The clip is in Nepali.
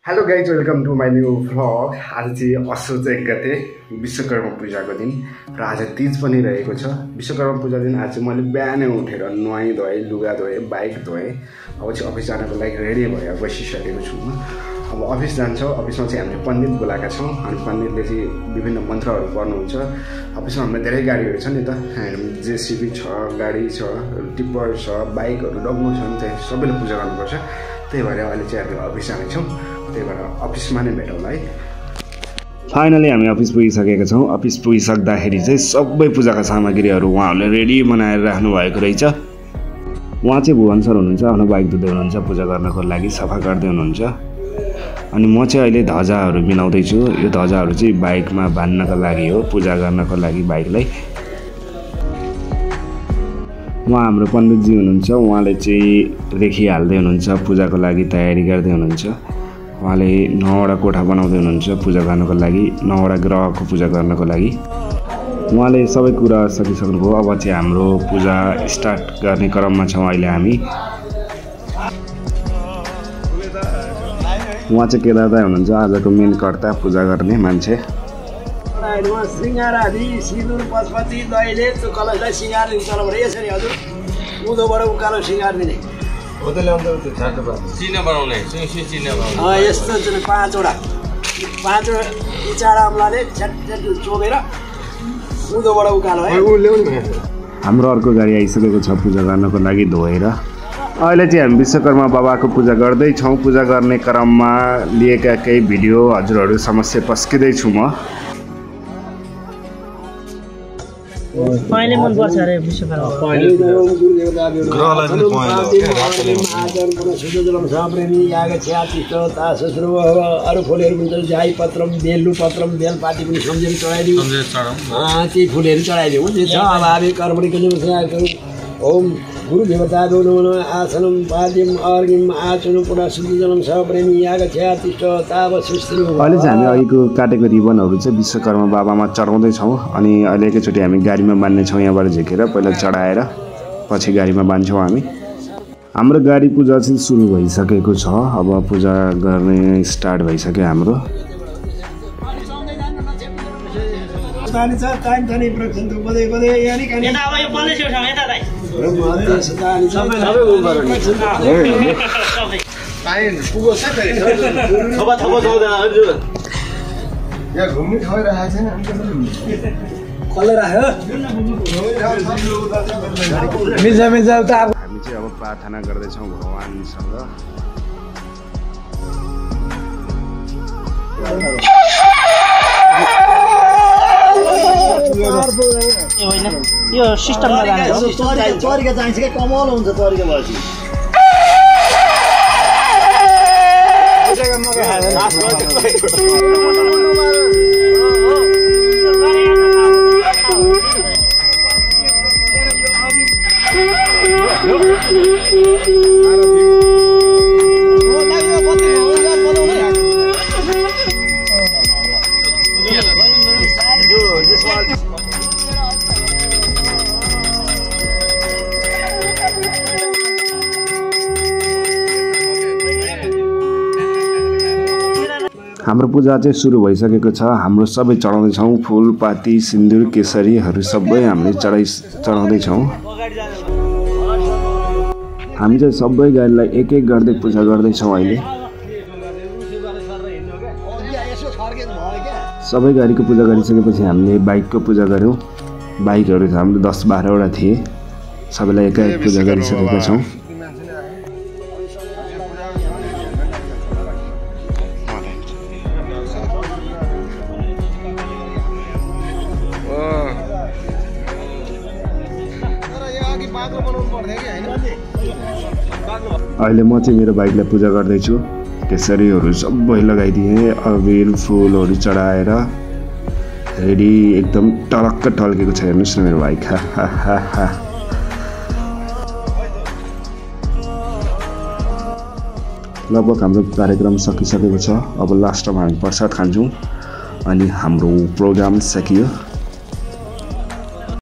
Hello guys, welcome to my new vlog. आज चाहिँ असोज 1 गते विश्वकर्मा पूजाको दिन र आज तीज पनि रहेको छ। विश्वकर्मा पूजा दिन आज चाहिँ मैले बिहानै उठेर नुहाई धोएँ, लुगा धोएँ, बाइक धोएँ। अब चाहिँ अफिस जानको लागि रेडी भएर बसिसकेको छु म। अब अफिस जान्छौँ। अफिसमा चाहिँ हामीले पण्डित बोलाएका छौँ अनि पण्डितले चाहिँ विभिन्न मन्त्रहरू गर्नुहुन्छ। अफिसमा हाम्रो धेरै गाडीहरू छ नि त, जेसिबी छ, गाडी छ, टिप्पर छ, बाइकहरू डग्नु छ नि, त्यही सबैले पूजा गर्नुपर्छ। त्यही भएर अहिले चाहिँ हामी अफिस जानेछौँ। त्यही भएर अफिसमा नै भेटौँला है। फाइनली हामी अफिस पुगिसकेका छौँ। अफिस पुगिसक्दाखेरि चाहिँ सबै पूजाका सामग्रीहरू उहाँहरूले रेडी बनाएर राख्नु भएको रहेछ। उहाँ चाहिँ भुवन सर हुनुहुन्छ, आफ्नो बाइक धुँदै हुनुहुन्छ, पूजा गर्नको लागि सफा गर्दै हुनुहुन्छ। अनि म चाहिँ अहिले ध्वजाहरू मिलाउँदैछु। यो ध्वजाहरू चाहिँ बाइकमा बान्नको लागि हो, पूजा गर्नको लागि बाइकलाई। उहाँ हाम्रो पण्डितजी हुनुहुन्छ, उहाँले चाहिँ रेखी हाल्दै हुनुहुन्छ, पूजाको लागि तयारी गर्दै हुनुहुन्छ। उहाँले 9वटा कोठा बनाउँदै हुनुहुन्छ पूजा गर्नको लागि, 9वटा ग्रहको पूजा गर्नको लागि। उहाँले सबै कुरा सकिसक्नुभयो। अब चाहिँ हाम्रो पूजा स्टार्ट गर्ने क्रममा छौँ अहिले हामी। उहाँ चाहिँ केदार दाइ हुनुहुन्छ, आजको मेन कर्ता, पूजा गर्ने मान्छे। श्रृंगार आदि सिन्दुर पशुपति दैले त्यो कलशलाई श्रृंगार दिन्छ भने यसरी हजुर उँधोबाट उकालो श्रृंगार दिने यस्तो 5वटा इचारा अम्लाले चोबेर उँधोबाट उकालो है। हाम्रो अर्को गाडी आइसकेको छ पूजा गर्नको लागि धोएर। अहिले चाहिँ हामी विश्वकर्मा बाबाको पूजा गर्दैछौँ। पूजा गर्ने क्रममा लिएका केही भिडियो हजुरहरू समस्या पस्किँदैछु म। पहिले मन पर्छ अरे विश्वकर्मा पहिले ग्रहलाई पनि अरू फुलहरू पनि जाई पत्रम बेलु पत्रम बेलपाती पनि सम्झेर चढाइदिउँ, ती फुलहरू चढाइदिउँ। त्यो छ अब हामी कर्मणिको ओम गुरु देवताभ्यो नमः आसनं पाद्यम अर्घ्यम आचनं पुरा शुद्धजलं सप्रेमी यागच्छातिष्ठ ताव सुस्त्री। अहिले चाहिँ हामी अहिलेको काटेको रिबनहरू चाहिँ विश्वकर्मा बाबामा चढाउँदैछौँ। अनि अहिले एकैचोटि हामी गाडीमा बान्नेछौँ। यहाँबाट झिकेर पहिला चढाएर पछि गाडीमा बान्छौँ हामी। हाम्रो गाडी पूजा चाहिँ सुरु भइसकेको छ। अब पूजा गर्ने स्टार्ट भइसक्यो हाम्रो। घुम्ने ठाउँ राखेको छैन, कसले राख्यो? हामी चाहिँ अब प्रार्थना गर्दैछौँ भगवानसँग। यो सिस्टममा तरिका चाहिन्छ क्या, कमल हुन्छ तरिका भएपछि। हाम्रो पूजा चाहिँ सुरु भइसकेको छ। हाम्रो सबै चढाउँदैछौँ, फुलपाती सिन्दुर केसरीहरू सबै हामीले चढाउँदैछौँ। हामी चाहिँ सबै गाडीलाई एक एक गर्दै पूजा गर्दैछौँ। अहिले सबै गाडीको पूजा गरिसकेपछि हामीले बाइकको पूजा गऱ्यौँ। बाइकहरू हाम्रो 10-12वटा थिए, सबैलाई एकाएक पूजा गरिसकेका छौँ। अहिले म चाहिँ मेरो बाइकलाई पूजा गर्दैछु। केसरीहरू सबै लगाइदिएँ, अबिर फुलहरू चढाएर रेडी एकदम टलक्क टल्केको छ। हेर्नुहोस् न मेरो बाइक। लगभग हाम्रो कार्यक्रम सकिसकेको छ। अब लास्टमा हामी प्रसाद खान्छौँ अनि हाम्रो प्रोग्राम सकियो।